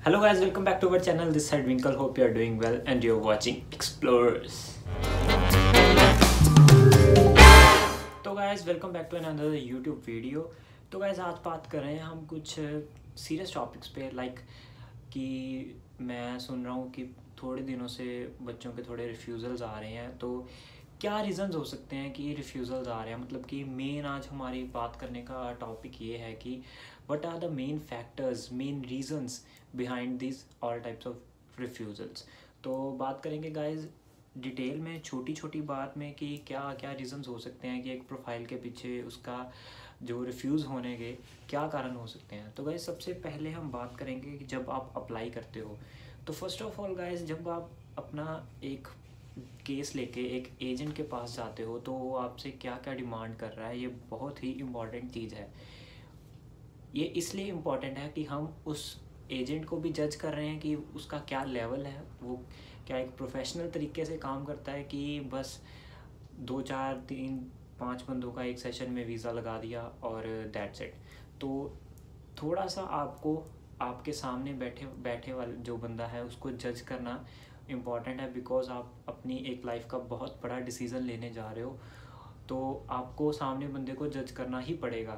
Hello guys, welcome back to our channel. This side Winkle. Hope you are doing well and you're watching Explorers. तो guys, welcome back to another YouTube video. तो guys, आज बात कर रहे हैं हम कुछ सीरियस टॉपिक्स पे कि मैं सुन रहा हूँ कि थोड़े दिनों से बच्चों के थोड़े रिफ्यूज़ल्स आ रहे हैं। तो क्या रीज़न्स हो सकते हैं कि रिफ्यूज़ल्स आ रहे हैं? मतलब कि मेन आज हमारी बात करने का टॉपिक ये है कि what are the main factors, main reasons behind this all types of refusals. तो बात करेंगे गाइज डिटेल में, छोटी छोटी बात में कि क्या क्या रीज़न्स हो सकते हैं कि एक प्रोफाइल के पीछे उसका जो रिफ्यूज़ होने के क्या कारण हो सकते हैं। तो गाइज सबसे पहले हम बात करेंगे कि जब आप अप्लाई करते हो तो फर्स्ट ऑफ ऑल गाइज जब आप अपना एक केस लेके एक एजेंट के पास जाते हो तो वो आपसे क्या क्या डिमांड कर रहा है, ये बहुत ही इम्पॉर्टेंट चीज़ है। ये इसलिए इम्पॉर्टेंट है कि हम उस एजेंट को भी जज कर रहे हैं कि उसका क्या लेवल है, वो क्या एक प्रोफेशनल तरीके से काम करता है कि बस 2 4 3 5 बंदों का एक सेशन में वीज़ा लगा दिया और दैट्स इट। तो थोड़ा सा आपको आपके सामने बैठे वाले जो बंदा है उसको जज करना इम्पॉर्टेंट है, बिकॉज आप अपनी एक लाइफ का बहुत बड़ा डिसीज़न लेने जा रहे हो। तो आपको सामने बंदे को जज करना ही पड़ेगा,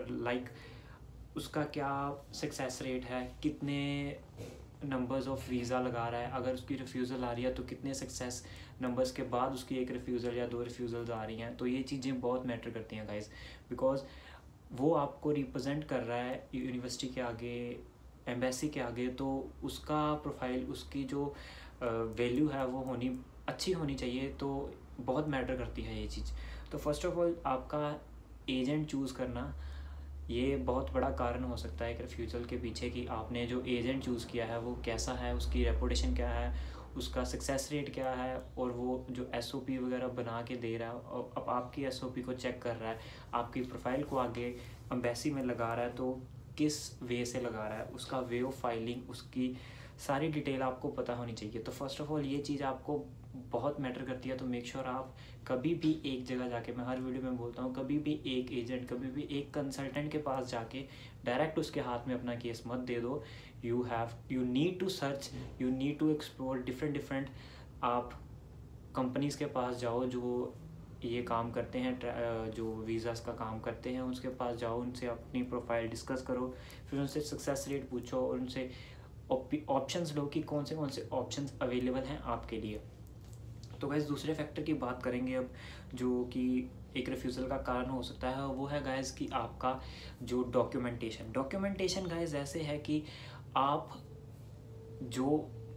उसका क्या सक्सेस रेट है, कितने नंबर्स ऑफ वीज़ा लगा रहा है, अगर उसकी रिफ्यूज़ल आ रही है तो कितने सक्सेस नंबर्स के बाद उसकी एक रिफ्यूज़ल या 2 रिफ्यूज़ल्स आ रही हैं। तो ये चीज़ें बहुत मैटर करती हैं गाइस, बिकॉज वो आपको रिप्रेजेंट कर रहा है यूनिवर्सिटी के आगे, एम्बेसी के आगे। तो उसका प्रोफाइल, उसकी जो वैल्यू है वो अच्छी होनी चाहिए। तो बहुत मैटर करती है ये चीज़। तो फर्स्ट ऑफ ऑल आपका एजेंट चूज़ करना ये बहुत बड़ा कारण हो सकता है एक रिफ्यूज़ल के पीछे, कि आपने जो एजेंट चूज़ किया है वो कैसा है, उसकी रेपुटेशन क्या है, उसका सक्सेस रेट क्या है, और वो जो SOP वगैरह बना के दे रहा है और अब आपकी SOP को चेक कर रहा है, आपकी प्रोफाइल को आगे एम्बेसी में लगा रहा है तो किस वे से लगा रहा है, उसका वे ऑफ फाइलिंग, उसकी सारी डिटेल आपको पता होनी चाहिए। तो फर्स्ट ऑफ ऑल ये चीज़ आपको बहुत मैटर करती है। तो मेक श्योर आप कभी भी एक जगह जाके, मैं हर वीडियो में बोलता हूँ, कभी भी एक एजेंट, कभी भी एक कंसल्टेंट के पास जाके डायरेक्ट उसके हाथ में अपना केस मत दे दो। You need to search, you need to explore different आप कंपनीज़ के पास जाओ जो ये काम करते हैं, जो वीज़ास का काम करते हैं, उसके पास जाओ, उनसे अपनी प्रोफाइल डिस्कस करो, फिर उनसे सक्सेस रेट पूछो और उनसे ऑप्शंस लो कि कौन से ऑप्शंस अवेलेबल हैं आपके लिए। तो गाइस दूसरे फैक्टर की बात करेंगे अब, जो कि एक रिफ्यूज़ल का कारण हो सकता है, वो है गाइस कि आपका जो डॉक्यूमेंटेशन गाइस ऐसे है कि आप जो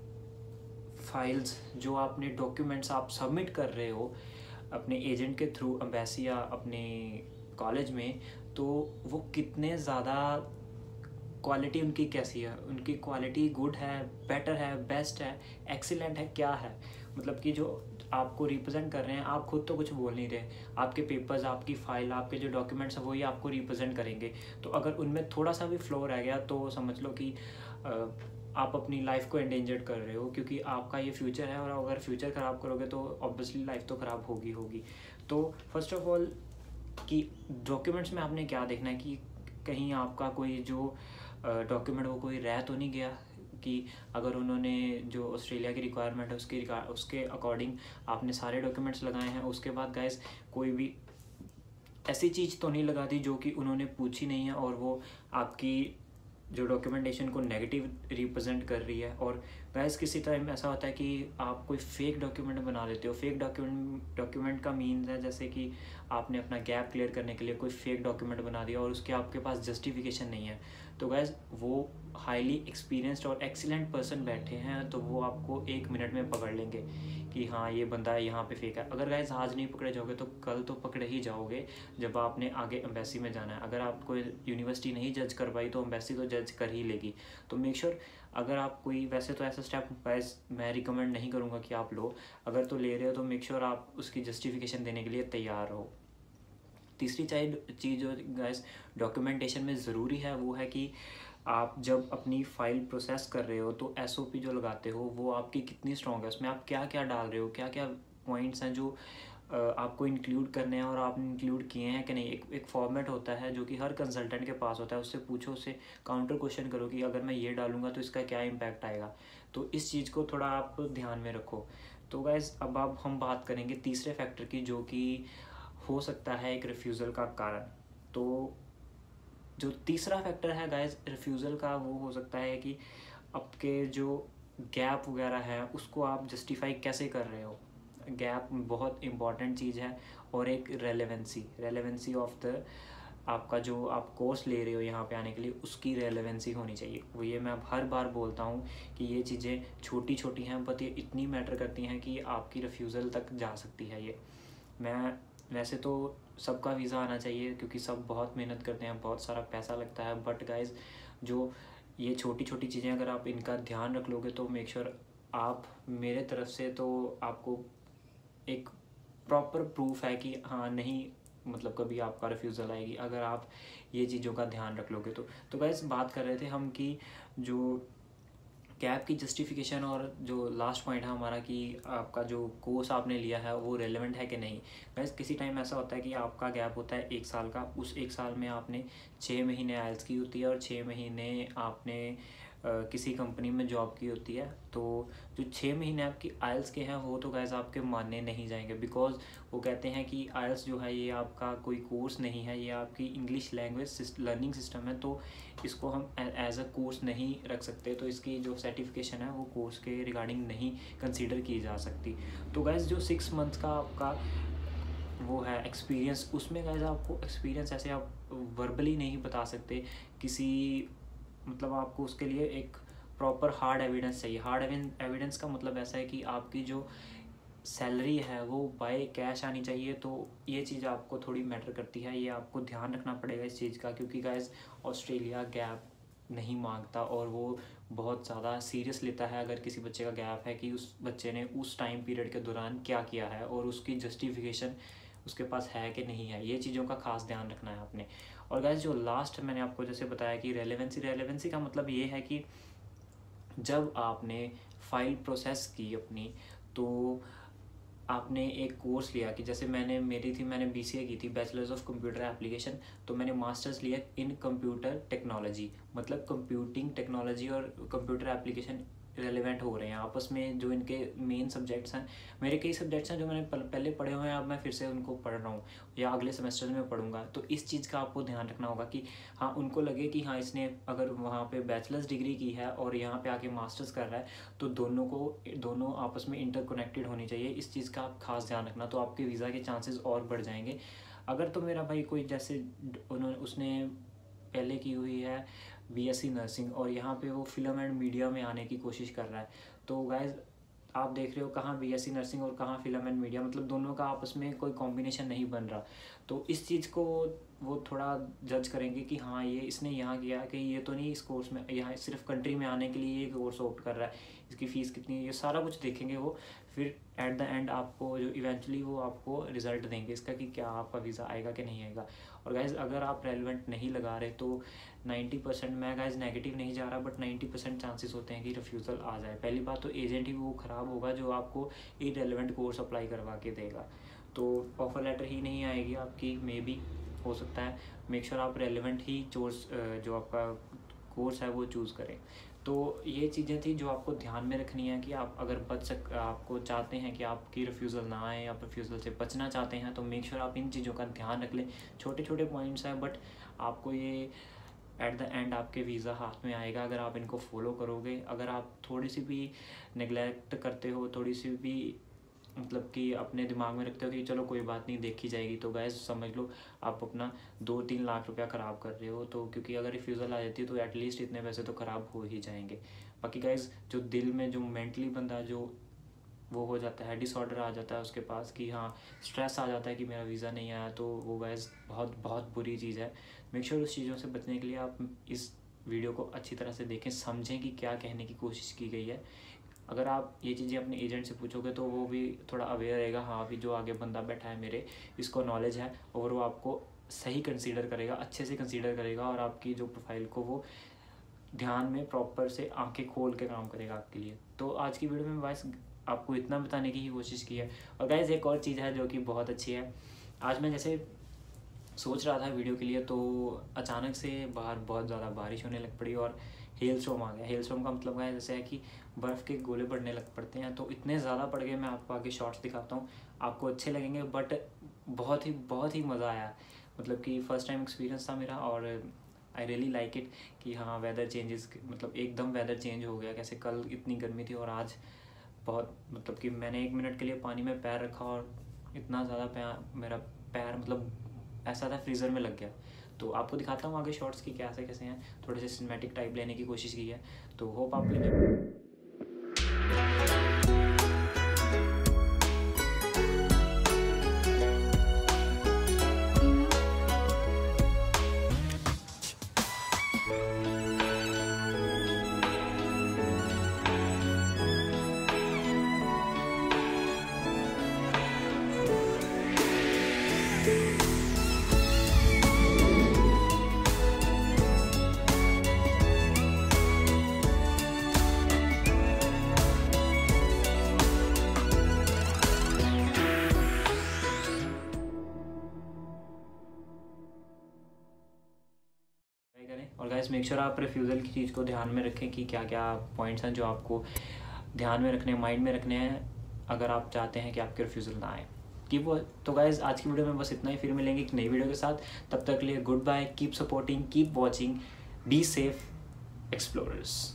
फाइल्स, जो आपने डॉक्यूमेंट्स आप सबमिट कर रहे हो अपने एजेंट के थ्रू एम्बेसी या अपने कॉलेज में, तो वो कितने ज़्यादा क्वालिटी उनकी कैसी है, उनकी क्वालिटी गुड है, बेटर है, बेस्ट है, एक्सीलेंट है, क्या है। मतलब कि जो आपको रिप्रेजेंट कर रहे हैं, आप खुद तो कुछ बोल नहीं रहे, आपके पेपर्स, आपकी फ़ाइल, आपके जो डॉक्यूमेंट्स हैं वही आपको रिप्रेजेंट करेंगे। तो अगर उनमें थोड़ा सा भी फ्लॉ रह गया तो समझ लो कि आप अपनी लाइफ को एंडेंजर कर रहे हो, क्योंकि आपका ये फ्यूचर है और अगर फ्यूचर ख़राब करोगे तो ऑब्वियसली लाइफ तो ख़राब होगी। तो फर्स्ट ऑफ ऑल कि डॉक्यूमेंट्स में आपने क्या देखना है कि कहीं आपका कोई जो डॉक्यूमेंट वो कोई रह तो नहीं गया, कि अगर उन्होंने जो ऑस्ट्रेलिया की रिक्वायरमेंट है उसके अकॉर्डिंग आपने सारे डॉक्यूमेंट्स लगाए हैं, उसके बाद गाइस कोई भी ऐसी चीज़ तो नहीं लगा दी जो कि उन्होंने पूछी नहीं है और वो आपकी जो डॉक्यूमेंटेशन को नेगेटिव रिप्रेजेंट कर रही है। और गाइस किसी टाइम ऐसा होता है कि आप कोई फेक डॉक्यूमेंट बना लेते हो। फेक डॉक्यूमेंट का मीन्स है जैसे कि आपने अपना गैप क्लियर करने के लिए कोई फेक डॉक्यूमेंट बना दिया और उसके आपके पास जस्टिफिकेशन नहीं है। तो गाइस वो हाईली एक्सपीरियंस्ड और एक्सीलेंट पर्सन बैठे हैं, तो वो आपको 1 मिनट में पकड़ लेंगे कि हाँ ये बंदा यहाँ पे फेक है। अगर गाइस आज नहीं पकड़े जाओगे तो कल तो पकड़े ही जाओगे जब आपने आगे एम्बेसी में जाना है। अगर आपको यूनिवर्सिटी नहीं जज कर पाई तो एम्बेसी तो जज कर ही लेगी। तो मेक श्योर अगर आप कोई, वैसे तो ऐसा स्टेप गाइस मैं रिकमेंड नहीं करूँगा कि आप लो, अगर तो ले रहे हो तो मेक श्योर आप उसकी जस्टिफिकेशन देने के लिए तैयार हो। तीसरी चीज़ जो गाइस डॉक्यूमेंटेशन में ज़रूरी है वो है कि आप जब अपनी फ़ाइल प्रोसेस कर रहे हो तो SOP जो लगाते हो वो आपकी कितनी स्ट्रॉन्ग है, उसमें आप क्या क्या डाल रहे हो, क्या क्या पॉइंट्स हैं जो आपको इंक्लूड करने हैं और आपने इंक्लूड किए हैं कि नहीं। एक फॉर्मेट होता है जो कि हर कंसल्टेंट के पास होता है, उससे पूछो, उससे काउंटर क्वेश्चन करो कि अगर मैं ये डालूंगा तो इसका क्या इम्पैक्ट आएगा। तो इस चीज़ को थोड़ा आप ध्यान में रखो। तो गाइस अब हम बात करेंगे तीसरे फैक्टर की, जो कि हो सकता है एक रिफ्यूज़ल का कारण। तो जो तीसरा फैक्टर है गाइस रिफ्यूज़ल का, वो हो सकता है कि आपके जो गैप वगैरह है उसको आप जस्टिफाई कैसे कर रहे हो। गैप बहुत इंपॉर्टेंट चीज़ है। और एक रेलेवेंसी ऑफ द आपका जो आप कोर्स ले रहे हो यहाँ पे आने के लिए, उसकी रेलेवेंसी होनी चाहिए। वो ये मैं अब हर बार बोलता हूँ कि ये चीज़ें छोटी छोटी हैं बट ये इतनी मैटर करती हैं कि आपकी रिफ्यूज़ल तक जा सकती है। ये मैं वैसे तो सबका वीज़ा आना चाहिए क्योंकि सब बहुत मेहनत करते हैं, बहुत सारा पैसा लगता है, बट गाइज जो ये छोटी छोटी चीज़ें अगर आप इनका ध्यान रख लोगे तो मेक श्योर आप, मेरे तरफ से तो आपको एक प्रॉपर प्रूफ है कि हाँ नहीं, मतलब कभी आपका रिफ्यूज़ल आएगी अगर आप ये चीज़ों का ध्यान रख लोगे तो गाइस बात कर रहे थे हम कि जो गैप की जस्टिफिकेशन और जो लास्ट पॉइंट है हमारा कि आपका जो कोर्स आपने लिया है वो रेलेवेंट है कि नहीं। गाइस किसी टाइम ऐसा होता है कि आपका गैप होता है 1 साल का, उस 1 साल में आपने 6 महीने आइल्स की होती है और 6 महीने आपने किसी कंपनी में जॉब की होती है। तो जो 6 महीने आपकी आइल्स के हैं वो तो गाइस आपके मानने नहीं जाएंगे, बिकॉज वो कहते हैं कि आइल्स जो है ये आपका कोई कोर्स नहीं है, ये आपकी इंग्लिश लैंग्वेज लर्निंग सिस्टम है। तो इसको हम एज अ कोर्स नहीं रख सकते, तो इसकी जो सर्टिफिकेशन है वो कोर्स के रिगार्डिंग नहीं कंसीडर की जा सकती। तो गाइस जो 6 मंथ का आपका वो है एक्सपीरियंस, उसमें गाइस आपको एक्सपीरियंस ऐसे आप वर्बली नहीं बता सकते किसी, मतलब आपको उसके लिए एक प्रॉपर हार्ड एविडेंस चाहिए। हार्ड एविडेंस का मतलब ऐसा है कि आपकी जो सैलरी है वो बाय कैश आनी चाहिए। तो ये चीज़ आपको थोड़ी मैटर करती है, ये आपको ध्यान रखना पड़ेगा इस चीज़ का, क्योंकि गाइस ऑस्ट्रेलिया गैप नहीं मांगता और वो बहुत ज़्यादा सीरियस लेता है अगर किसी बच्चे का गैप है कि उस बच्चे ने उस टाइम पीरियड के दौरान क्या किया है और उसकी जस्टिफिकेशन उसके पास है कि नहीं है। ये चीज़ों का खास ध्यान रखना है आपने। और गाइस जो लास्ट मैंने आपको जैसे बताया कि रेलेवेंसी का मतलब ये है कि जब आपने फाइल प्रोसेस की अपनी, तो आपने एक कोर्स लिया कि जैसे मैंने BCA की थी, बैचलर्स ऑफ कंप्यूटर एप्लीकेशन, तो मैंने मास्टर्स लिया इन कंप्यूटर टेक्नोलॉजी। मतलब कंप्यूटिंग टेक्नोलॉजी और कंप्यूटर एप्लीकेशन रेलेवेंट हो रहे हैं आपस में। जो इनके मेन सब्जेक्ट्स हैं, मेरे कई सब्जेक्ट्स हैं जो मैंने पहले पढ़े हुए हैं, अब मैं फिर से उनको पढ़ रहा हूँ या अगले सेमेस्टर में पढ़ूंगा। तो इस चीज़ का आपको ध्यान रखना होगा कि हाँ उनको लगे कि हाँ इसने अगर वहाँ पे बैचलर्स डिग्री की है और यहाँ पे आके मास्टर्स कर रहा है, तो दोनों आपस में इंटरकनेक्टेड होनी चाहिए। इस चीज़ का आप खास ध्यान रखना, तो आपके वीज़ा के चांसेस और बढ़ जाएंगे। अगर तो मेरा भाई कोई जैसे उसने पहले की हुई है BSc नर्सिंग और यहाँ पे वो फिल्म एंड मीडिया में आने की कोशिश कर रहा है, तो गाइज आप देख रहे हो कहाँ BSc नर्सिंग और कहाँ फिल्म एंड मीडिया, मतलब दोनों का आपस में कोई कॉम्बिनेशन नहीं बन रहा। तो इस चीज़ को वो थोड़ा जज करेंगे कि हाँ ये इसने यहाँ किया कि ये तो नहीं इस कोर्स में, यहाँ सिर्फ कंट्री में आने के लिए ये कोर्स ऑप्ट कर रहा है, इसकी फ़ीस कितनी है, ये सारा कुछ देखेंगे वो। फिर एट द एंड आपको जो इवेंचुअली वो आपको रिजल्ट देंगे इसका कि क्या आपका वीज़ा आएगा कि नहीं आएगा। और गाइज अगर आप रेलेवेंट नहीं लगा रहे तो 90%, मैं गाइज नेगेटिव नहीं जा रहा, बट 90% चांसेस होते हैं कि रिफ्यूज़ल आ जाए। पहली बात तो एजेंट ही वो ख़राब होगा जो आपको इररेलेवेंट कोर्स अप्लाई करवा के देगा, तो ऑफ़र लेटर ही नहीं आएगी आपकी, मे बी हो सकता है। मेक श्योर आप रेलेवेंट ही कोर्स जो आपका कोर्स है वो चूज़ करें। तो ये चीज़ें थी जो आपको ध्यान में रखनी है कि आप अगर आपको चाहते हैं कि आपकी रिफ्यूज़ल ना आए, आप रिफ्यूज़ल से बचना चाहते हैं, तो मेक श्योर आप इन चीज़ों का ध्यान रख लें। छोटे छोटे पॉइंट्स हैं बट आपको ये एट द एंड आपके वीज़ा हाथ में आएगा अगर आप इनको फॉलो करोगे। अगर आप थोड़ी सी भी नेग्लेक्ट करते हो, थोड़ी सी भी मतलब कि अपने दिमाग में रखते हो कि चलो कोई बात नहीं देखी जाएगी, तो गैस समझ लो आप अपना 2-3 लाख रुपया ख़राब कर रहे हो। तो क्योंकि अगर रिफ्यूज़ल आ जाती है तो एटलीस्ट इतने पैसे तो ख़राब हो ही जाएंगे। बाकी गैस जो दिल में जो मेंटली बंदा जो वो हो जाता है, डिसऑर्डर आ जाता है उसके पास कि हाँ स्ट्रेस आ जाता है कि मेरा वीज़ा नहीं आया, तो वो गैस बहुत बहुत बुरी चीज़ है। मेक श्योर उस चीज़ों से बचने के लिए आप इस वीडियो को अच्छी तरह से देखें, समझें कि क्या कहने की कोशिश की गई है। अगर आप ये चीज़ें अपने एजेंट से पूछोगे तो वो भी थोड़ा अवेयर रहेगा, हाँ अभी जो आगे बंदा बैठा है मेरे, इसको नॉलेज है, और वो आपको सही कंसीडर करेगा, अच्छे से कंसीडर करेगा, और आपकी जो प्रोफाइल को वो ध्यान में प्रॉपर से आंखें खोल के काम करेगा आपके लिए। तो आज की वीडियो में बस आपको इतना बताने की ही कोशिश की है। और गाइस एक और चीज़ है जो कि बहुत अच्छी है, आज मैं जैसे सोच रहा था वीडियो के लिए तो अचानक से बाहर बहुत ज़्यादा बारिश होने लग पड़ी और हेल स्टॉर्म आ गया। हेल स्टॉर्म का मतलब है जैसे है कि बर्फ़ के गोले पड़ने लग पड़ते हैं, तो इतने ज़्यादा पड़ गए, मैं आपको आगे शॉर्ट्स दिखाता हूँ, आपको अच्छे लगेंगे। बट बहुत ही मज़ा आया, मतलब कि फ़र्स्ट टाइम एक्सपीरियंस था मेरा और आई रियली लाइक इट कि हाँ वेदर चेंजेस, मतलब एकदम वेदर चेंज हो गया। कैसे कल इतनी गर्मी थी और आज बहुत, मतलब कि मैंने 1 मिनट के लिए पानी में पैर रखा और इतना ज़्यादा मेरा पैर मतलब ऐसा था फ्रीज़र में लग गया। तो आपको दिखाता हूँ आगे शॉर्ट्स की कैसे हैं, थोड़े से सिनेमैटिक टाइप लेने की कोशिश की है, तो होप आप लेंगे। और गाइस मेक श्योर आप रिफ्यूज़ल की चीज़ को ध्यान में रखें कि क्या क्या पॉइंट्स हैं जो आपको ध्यान में रखने, माइंड में रखने हैं अगर आप चाहते हैं कि आपके रिफ्यूज़ल ना आए। तो गाइस आज की वीडियो में बस इतना ही, फिर मिलेंगे एक नई वीडियो के साथ, तब तक के लिए good bye, keep supporting, keep watching, be safe explorers.